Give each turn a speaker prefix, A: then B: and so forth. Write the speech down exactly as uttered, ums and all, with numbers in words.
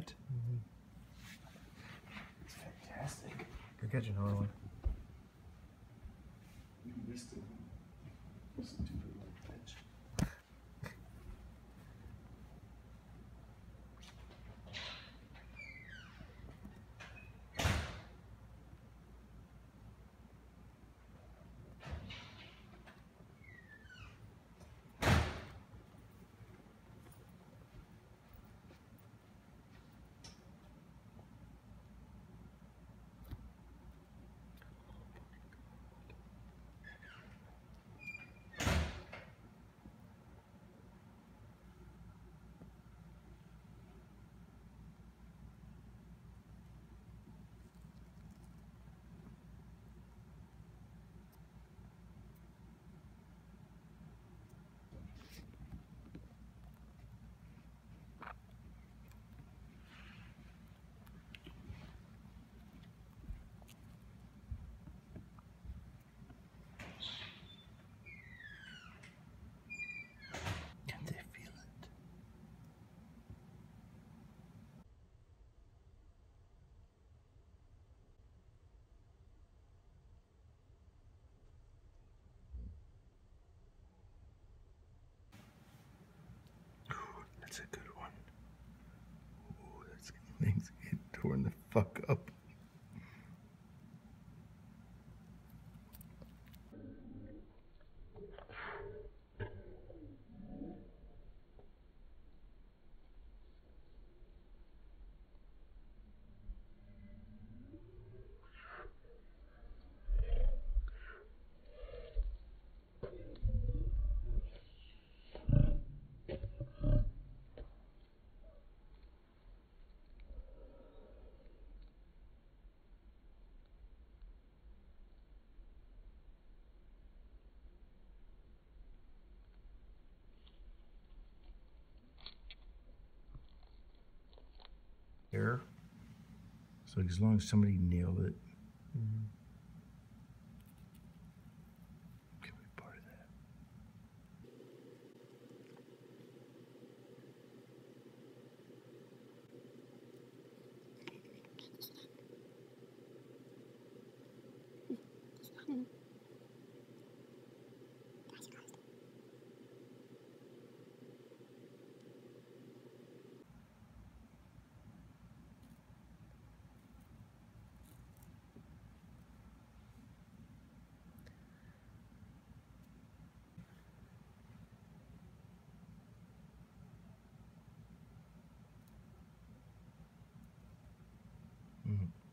A: it.
B: Mm-hmm.
A: It's fantastic.
B: Good catch, another one.
A: You missed it. Stupid little bitch. Can they feel it? That's a good one. Ooh, that's things get torn the fuck up. Here. So as long as somebody nailed it,
B: Mm-hmm.
A: can be part of that. Mm-hmm.